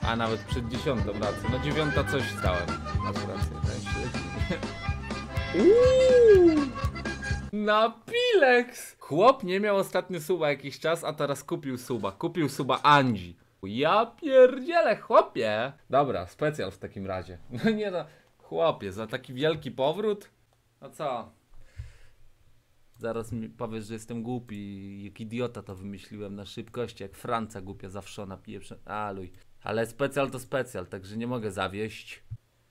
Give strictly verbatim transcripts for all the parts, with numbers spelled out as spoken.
A nawet przed dziesiątą rację. No dziewiąta coś stałem. Masz rację, ten śledzi. Uuuu! Na Pilex! Chłop nie miał ostatnio suba jakiś czas, a teraz kupił suba. Kupił suba Anzi. Ja pierdzielę, chłopie! Dobra, specjal w takim razie. No nie no, chłopie, za taki wielki powrót? No co? Zaraz mi powiesz, że jestem głupi. Jak idiota to wymyśliłem na szybkości, jak Franca głupia zawszona pieprze. Aluj. Ale specjal to specjal, także nie mogę zawieść.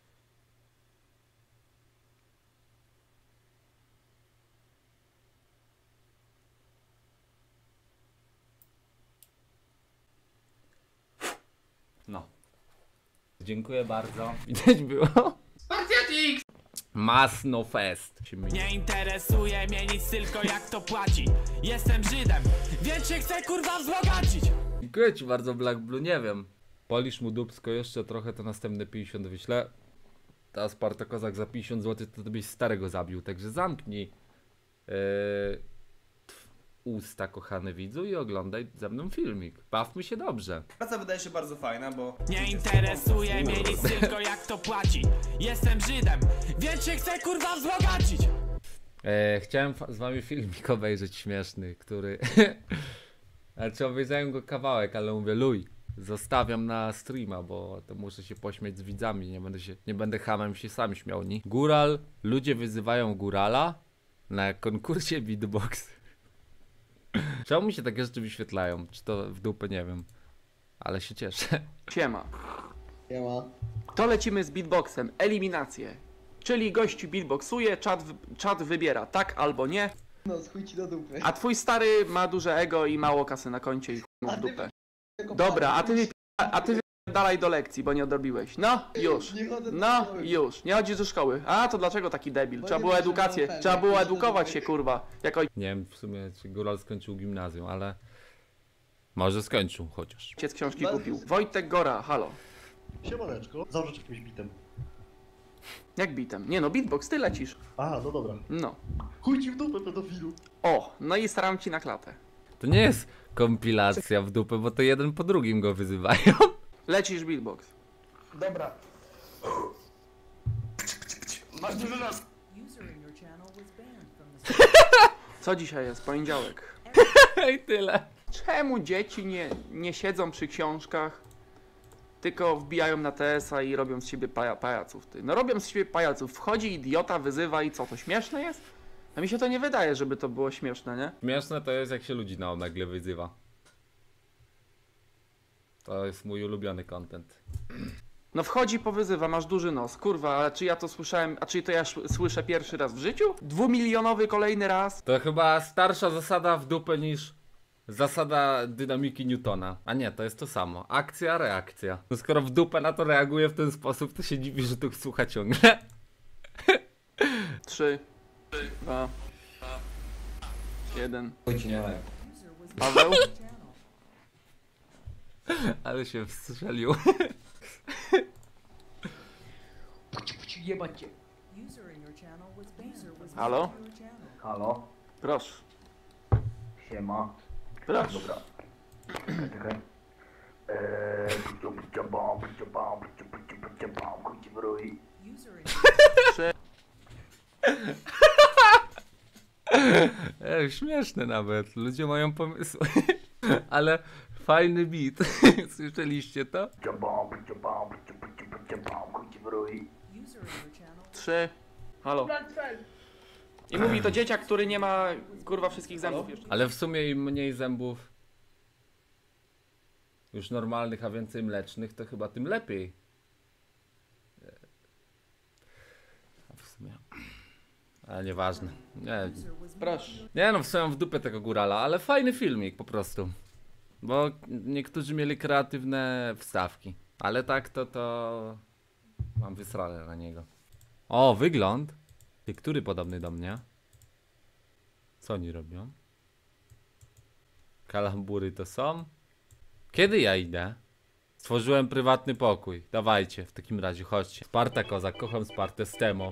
No. Dziękuję bardzo. Widać było? Spartiatik! Masno Fest. Nie interesuje mnie nic, tylko jak to płaci. Jestem Żydem, więc się chcę kurwa wzbogacić. Dziękuję ci bardzo, Black Blue, nie wiem. Polisz mu dupsko jeszcze trochę, to następne pięćdziesiąt wyślę. Ta Sparta Kozak za pięćdziesiąt złotych to, to byś starego zabił, także zamknij yy, usta, kochany widzu, i oglądaj ze mną filmik. Bawmy się dobrze. Praca wydaje się bardzo fajna, bo... Nie interesuje mnie nic, tylko jak to płaci. Jestem Żydem, więc się chcę kurwa wzbogacić. E, chciałem z wami filmik obejrzeć śmieszny, który... Znaczy obejrzałem go kawałek, ale mówię, luj, zostawiam na streama, bo to muszę się pośmiać z widzami, nie będę się, nie będę hamem się sam śmiał, nie? Góral, ludzie wyzywają górala na konkursie beatbox. Czemu mi się takie rzeczy wyświetlają? Czy to w dupę, nie wiem. Ale się cieszę. Siema. Siema. To lecimy z beatboxem. Eliminację. Czyli gościu beatboxuje, czat, czat wybiera tak albo nie. No, chuj ci do dupy. A twój stary ma duże ego i mało kasy na koncie i chuj mu w dupę. Dobra, a ty wypi- a ty dalej do lekcji, bo nie odrobiłeś. No, już. Nie chodzę do No, szkoły. już. Nie chodzisz do szkoły. A, to dlaczego taki debil? Bo Trzeba nie było wiem, edukację, że mam trzeba efekt, było jak się edukować dowie. się, kurwa. Jako Nie wiem w sumie, czy góral skończył gimnazjum, ale... Może skończył chociaż. ojciec książki kupił. Wojtek Gora, halo. Siemaneczko, założę jakimś bitem. Jak bitem? Nie no, beatbox, ty lecisz. Aha, no dobra. No. Chuj ci w dupę, pedofilu. O, no i staram ci na klatę. To nie jest kompilacja w dupę, bo to jeden po drugim go wyzywają. Lecisz beatbox. Dobra. Masz dużo nas. Co dzisiaj jest? Poniedziałek. I tyle. Czemu dzieci nie, nie siedzą przy książkach, tylko wbijają na T S a i robią z siebie paja, pajaców? Ty. No robią z siebie pajaców. Wchodzi idiota, wyzywa i co, to śmieszne jest? A mi się to nie wydaje, żeby to było śmieszne, nie? Śmieszne to jest, jak się ludzi na nagle wyzywa. To jest mój ulubiony content. No wchodzi, powyzywa, masz duży nos. Kurwa, ale czy ja to słyszałem, a czy to ja sz- słyszę pierwszy raz w życiu? Dwumilionowy kolejny raz? To chyba starsza zasada w dupę niż zasada dynamiki Newtona. A nie, to jest to samo. Akcja, reakcja. No skoro w dupę na to reaguje w ten sposób, to się dziwi, że tu słucha ciągle. Trzy, dwa, jeden. Chuj ci nie ma. Paweł? Ale się wstrzelił. Jebać cię. Halo? Halo? Proszę. Siema. Proszę. Dobra. Czekaj, czekaj. Eee, picio, picio, bom, picio, bom, picio, picio, picio, bom, chuj ci w rój. Trzy. Ej, śmieszne nawet. Ludzie mają pomysły. Ale fajny beat. Słyszeliście to? Picio, bom, picio, bom, picio, picio, picio, bom, chuj ci w rój. Trzy. Halo. I mówi to dzieciak, który nie ma kurwa wszystkich zębów jeszcze. Ale w sumie im mniej zębów już normalnych, a więcej mlecznych, to chyba tym lepiej. A w sumie... Ale nieważne. Nie, Proszę. nie no, w sumie mam w dupę tego górala, ale fajny filmik po prostu. Bo niektórzy mieli kreatywne wstawki. Ale tak to to... Mam wysrane na niego. O, wygląd. Ty, który podobny do mnie? Co oni robią? Kalambury to są? Kiedy ja idę? Stworzyłem prywatny pokój. Dawajcie, w takim razie chodźcie. Sparta Kozak, kocham Spartę z Temo.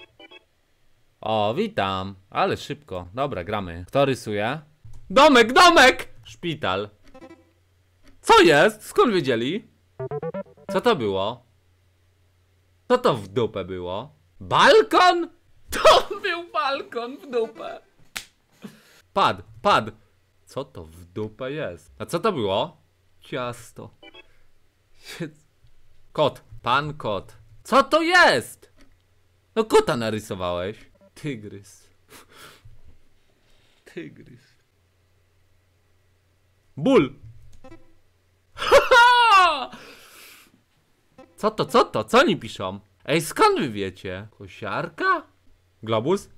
O, witam. Ale szybko. Dobra, gramy. Kto rysuje? Domek, domek! Szpital. Co jest? Skąd wiedzieli? Co to było? Co to w dupę było? Balkon? To był balkon w dupę. Pad, pad. Co to w dupę jest? A co to było? Ciasto. Kot, pan kot. Co to jest? No kota narysowałeś. Tygrys. Tygrys. Ból. Co to, co to? Co oni piszą? Ej, skąd wy wiecie? Kosiarka? Globus?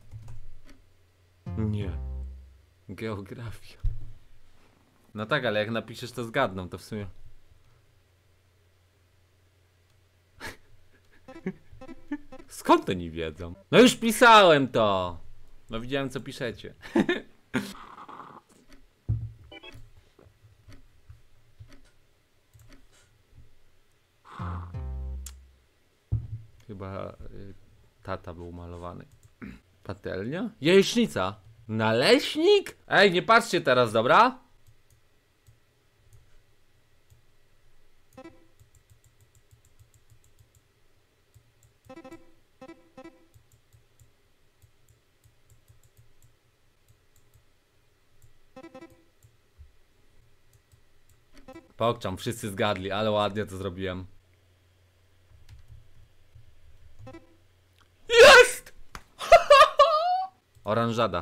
Nie. Geografia. No tak, ale jak napiszesz, to zgadną, to w sumie. Skąd oni wiedzą? No już pisałem to. No widziałem, co piszecie. Chyba y, tata był malowany. Patelnia? Jajecznica. Naleśnik? Ej, nie patrzcie teraz, dobra? Pokczam, wszyscy zgadli, ale ładnie to zrobiłem. Jest! Oranżada.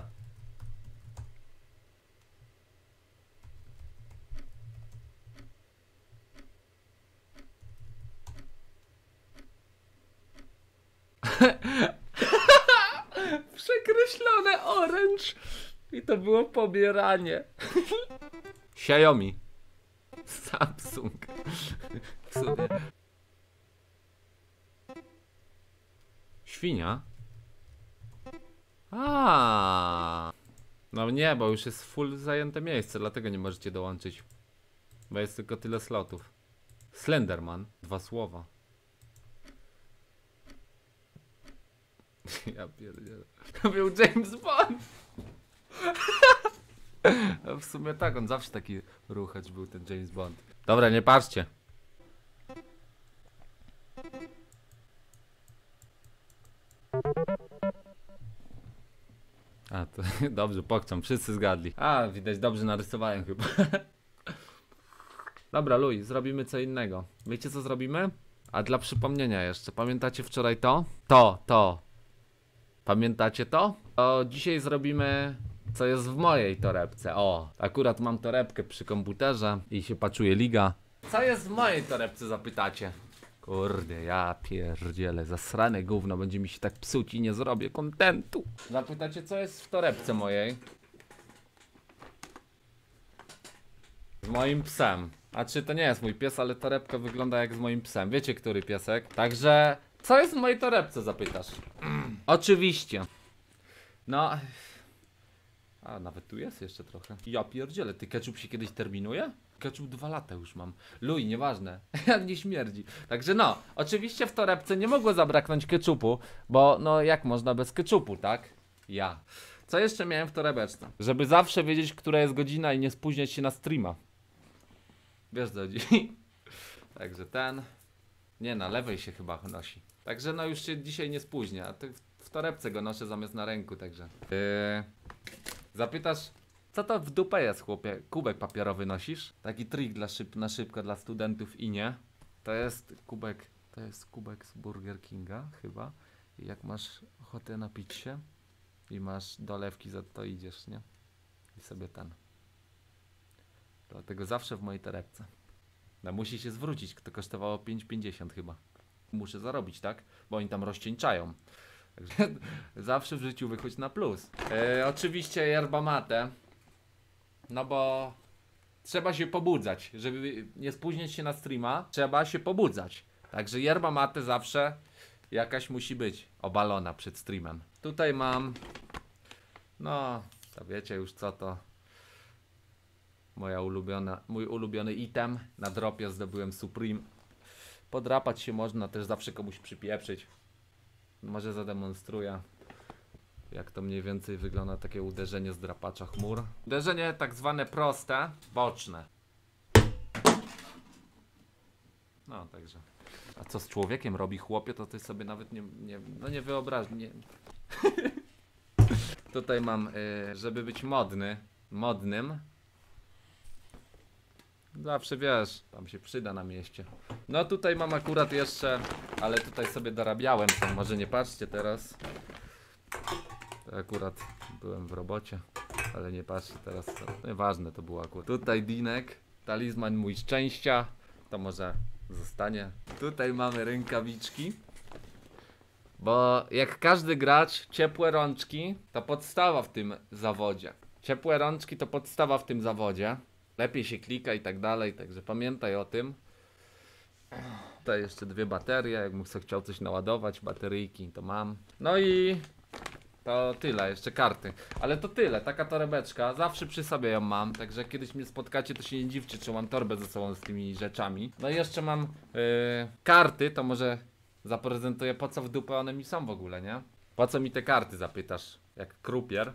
Przekreślone orange. I to było pobieranie. Xiaomi. Samsung. W sumie. Świnia? A. No nie, bo już jest full zajęte miejsce, dlatego nie możecie dołączyć. Bo jest tylko tyle slotów. Slenderman. Dwa słowa. Ja pierdzielę. To był James Bond. No w sumie tak, on zawsze taki ruchacz był, ten James Bond. Dobra, nie patrzcie. A, to dobrze, pokczam, wszyscy zgadli. A, widać, dobrze narysowałem chyba. Dobra, luj, zrobimy co innego. Wiecie co zrobimy? A dla przypomnienia jeszcze, pamiętacie wczoraj to? To, to. Pamiętacie to? To dzisiaj zrobimy, co jest w mojej torebce. O, akurat mam torebkę przy komputerze i się paczuje liga. Co jest w mojej torebce, zapytacie? Kurde, ja pierdzielę, zasrane gówno, będzie mi się tak psuć i nie zrobię kontentu. Zapytacie, co jest w torebce mojej? Z moim psem. A czy to nie jest mój pies, ale torebka wygląda jak z moim psem. Wiecie, który piesek? Także, co jest w mojej torebce, zapytasz? Mm. Oczywiście. No. A, nawet tu jest jeszcze trochę. Ja pierdzielę, ty ketchup się kiedyś terminuje? Ketchup dwa lata już mam. Luj, nieważne. Jak nie śmierdzi. Także no, oczywiście w torebce nie mogło zabraknąć ketchupu, bo no jak można bez ketchupu, tak? Ja. Co jeszcze miałem w torebeczce? Żeby zawsze wiedzieć, która jest godzina i nie spóźniać się na streama. Wiesz co chodzi? Także ten. Nie, na lewej się chyba nosi. Także no już się dzisiaj nie spóźnia. Ty w torebce go noszę zamiast na ręku, także. Yy... Zapytasz, co to w dupę jest, chłopie? Kubek papierowy nosisz? Taki trik dla szyb na szybko dla studentów i nie. To jest kubek, to jest kubek z Burger Kinga chyba. I jak masz ochotę napić się i masz dolewki, za to idziesz, nie? I sobie ten. Dlatego zawsze w mojej torebce. No musi się zwrócić, to kosztowało pięć pięćdziesiąt chyba. Muszę zarobić, tak? Bo oni tam rozcieńczają. Także zawsze w życiu wychodź na plus. E, oczywiście yerba mate. No bo trzeba się pobudzać. Żeby nie spóźnić się na streama, trzeba się pobudzać. Także yerba mate zawsze jakaś musi być obalona przed streamem. Tutaj mam, no to wiecie już co to. Moja ulubiona, mój ulubiony item. Na dropie zdobyłem Supreme. Podrapać się można, też zawsze komuś przypieprzyć. Może zademonstruję, jak to mniej więcej wygląda takie uderzenie z drapacza chmur. Uderzenie tak zwane proste, boczne. No, także. A co z człowiekiem robi chłopie, to ty sobie nawet nie, nie no nie wyobraź, nie. Tutaj mam, y, żeby być modny, modnym. Zawsze wiesz, tam się przyda na mieście. No tutaj mam akurat jeszcze, ale tutaj sobie dorabiałem, to może nie patrzcie teraz. To akurat byłem w robocie, ale nie patrzcie teraz, to nieważne to było akurat. Tutaj Dinek, talizman mój szczęścia, to może zostanie. Tutaj mamy rękawiczki. Bo jak każdy gracz, ciepłe rączki to podstawa w tym zawodzie. Ciepłe rączki to podstawa w tym zawodzie. Lepiej się klika i tak dalej, także pamiętaj o tym. Tutaj jeszcze dwie baterie, jakbym sobie chciał coś naładować, bateryjki to mam. No i to tyle, jeszcze karty. Ale to tyle, taka torebeczka, zawsze przy sobie ją mam, także jak kiedyś mnie spotkacie, to się nie dziwcie, czy mam torbę ze sobą z tymi rzeczami. No i jeszcze mam yy, karty, to może zaprezentuję, po co w dupę one mi są w ogóle, nie? Po co mi te karty, zapytasz, jak krupier.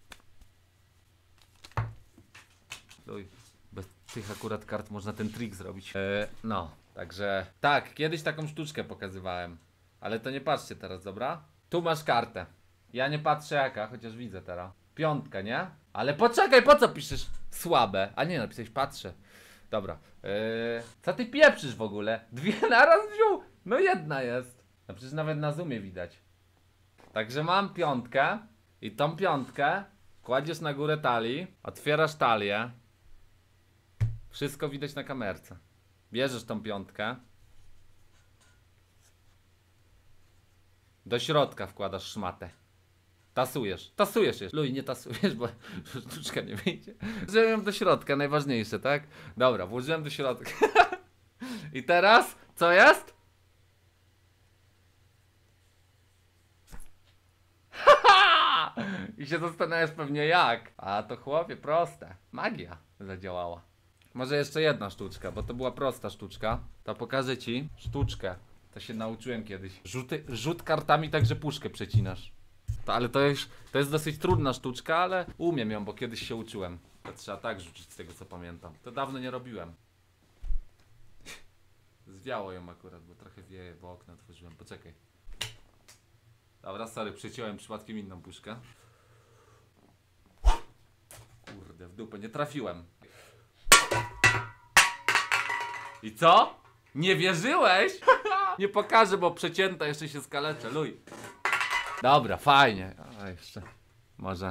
Uj, bez tych akurat kart można ten trik zrobić. Yy, no, także tak, kiedyś taką sztuczkę pokazywałem, ale to nie patrzcie teraz, dobra? Tu masz kartę. Ja nie patrzę jaka, chociaż widzę teraz. Piątka, nie? Ale poczekaj, po co piszesz słabe? A nie, napisałeś patrzę. Dobra. Yy, co ty pieprzysz w ogóle? Dwie naraz wziął? No jedna jest. No przecież nawet na zoomie widać. Także mam piątkę. I tą piątkę kładziesz na górę talii. Otwierasz talię. Wszystko widać na kamerce. Bierzesz tą piątkę. Do środka wkładasz szmatę. Tasujesz, tasujesz jeszcze. Luj, nie tasujesz, bo sztuczka nie wyjdzie. Włożyłem ją do środka, najważniejsze, tak? Dobra, włożyłem do środka. I teraz, co jest? I się zastanawiasz pewnie jak. A to chłopie, proste. Magia zadziałała. Może jeszcze jedna sztuczka, bo to była prosta sztuczka. To pokażę ci sztuczkę. To się nauczyłem kiedyś. Rzuty, rzut kartami tak, że puszkę przecinasz. To, ale to już, to jest dosyć trudna sztuczka, ale umiem ją, bo kiedyś się uczyłem. To trzeba tak rzucić z tego co pamiętam. To dawno nie robiłem. Zwiało ją akurat, bo trochę wieje, bo okno otworzyłem. Poczekaj. Dobra, sorry, przeciąłem przypadkiem inną puszkę. Kurde, w dupę, nie trafiłem. I co? Nie wierzyłeś? Nie pokażę, bo przecięta, jeszcze się skaleczę, luj. Dobra, fajnie. A jeszcze, może.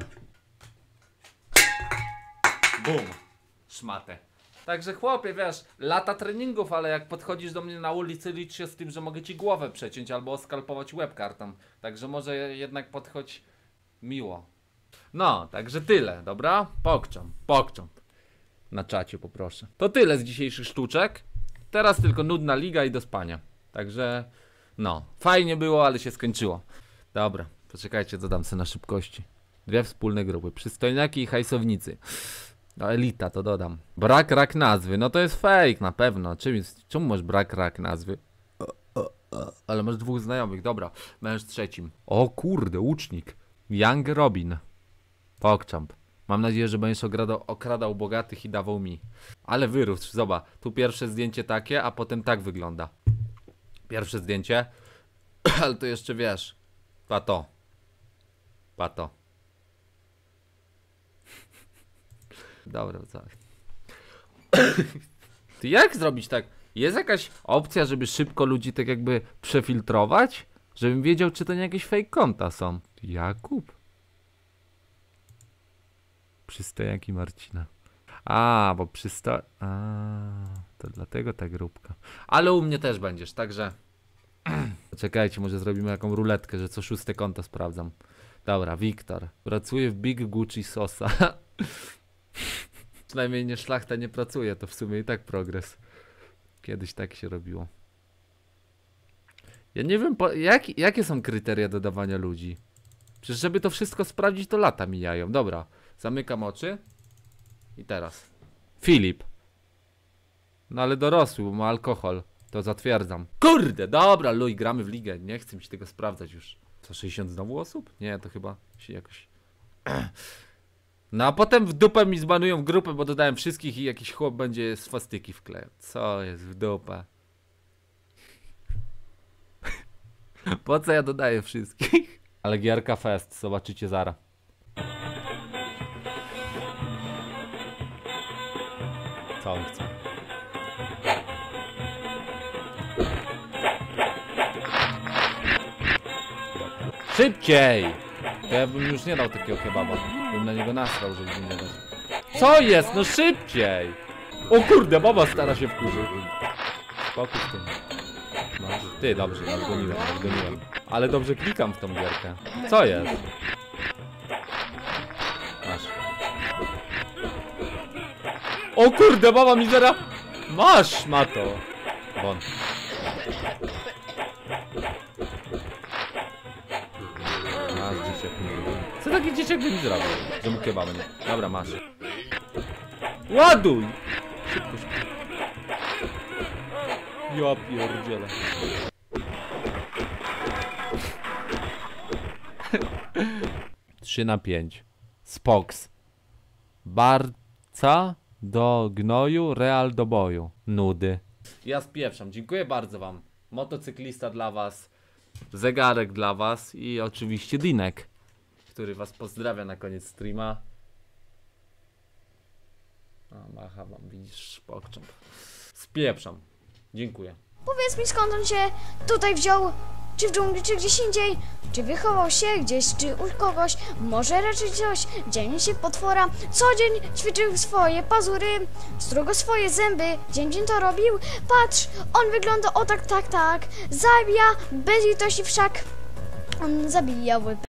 Bum. Szmatę. Także chłopie, wiesz, lata treningów, ale jak podchodzisz do mnie na ulicy, licz się z tym, że mogę ci głowę przeciąć albo oskalpować łeb kartą. Także może jednak podchodź miło. No, także tyle, dobra? Pokczam, pokczam. Na czacie poproszę. To tyle z dzisiejszych sztuczek. Teraz tylko nudna liga i do spania. Także, no, fajnie było, ale się skończyło. Dobra, poczekajcie, dodam sobie na szybkości. Dwie wspólne grupy, przystojniaki i hajsownicy. No elita to dodam. Brak rak nazwy, no to jest fake na pewno. Czym jest, czemu masz brak rak nazwy? Ale masz dwóch znajomych, dobra. Męż trzecim. O kurde, łucznik. Young Robin. Pokczamp. Mam nadzieję, że będziesz okradał, okradał bogatych i dawał mi. Ale wyrósł, zobacz. Tu pierwsze zdjęcie takie, a potem tak wygląda. Pierwsze zdjęcie. Ale to jeszcze wiesz. Pato. Pato. Dobra, co? Ty jak zrobić tak? Jest jakaś opcja, żeby szybko ludzi tak jakby przefiltrować? Żebym wiedział, czy to nie jakieś fake konta są. Jakub? Przystojaki Marcina. A, bo przysto... A, to dlatego ta grupka. Ale u mnie też będziesz, także... Czekajcie, może zrobimy jaką ruletkę, że co szóste konto sprawdzam. Dobra, Wiktor. Pracuje w Big Gucci Sosa. Przynajmniej nie szlachta nie pracuje, to w sumie i tak progres. Kiedyś tak się robiło. Ja nie wiem, po, jak, jakie są kryteria dodawania ludzi. Przecież żeby to wszystko sprawdzić, to lata mijają. Dobra, zamykam oczy. I teraz. Filip. No ale dorosły, bo ma alkohol. To zatwierdzam. Kurde, dobra, luj, gramy w ligę. Nie chcę mi się tego sprawdzać już. Co, sześćdziesiąt znowu osób? Nie, to chyba się jakoś... No a potem w dupę mi zbanują grupę, bo dodałem wszystkich i jakiś chłop będzie swastyki wklejał. Co jest w dupę? Po co ja dodaję wszystkich? Ale gierka fest, zobaczycie zara. Co on chce? Szybciej! To ja bym już nie dał takiego kebaba. Bym na niego nasrał, żeby mi nie dać. Co jest? No szybciej! O kurde, baba stara się wkurzyć. Spokój z tym. No, ty, dobrze, nadgoniłem, nadgoniłem. Ale dobrze klikam w tą gierkę. Co jest? Masz. O kurde, baba mi zera... Masz, mato! Bon. Masz, dzieciak. Co taki dzieciak by mi zrobił? Że mu kebaba nie... Dobra, masz. Ładuj! Szybko, szybko. Ja pierdzielę. Trzy na pięć. Spoks. Barca do gnoju, Real do boju. Nudy. Ja spieprzam. Dziękuję bardzo wam. Motocyklista dla was. Zegarek dla was. I oczywiście Dinek, który was pozdrawia na koniec streama. A, macha wam, widzisz, pokcząp. Spieprzam. Dziękuję. Powiedz mi, skąd on się tutaj wziął? Czy w dżungli, czy gdzieś indziej? Czy wychował się gdzieś, czy u kogoś? Może raczej coś? Dzień się potwora. Co dzień ćwiczył swoje pazury, strugo swoje zęby. Dzień dzień to robił. Patrz, on wygląda o tak, tak, tak. Zabija bez litości wszak. On zabijał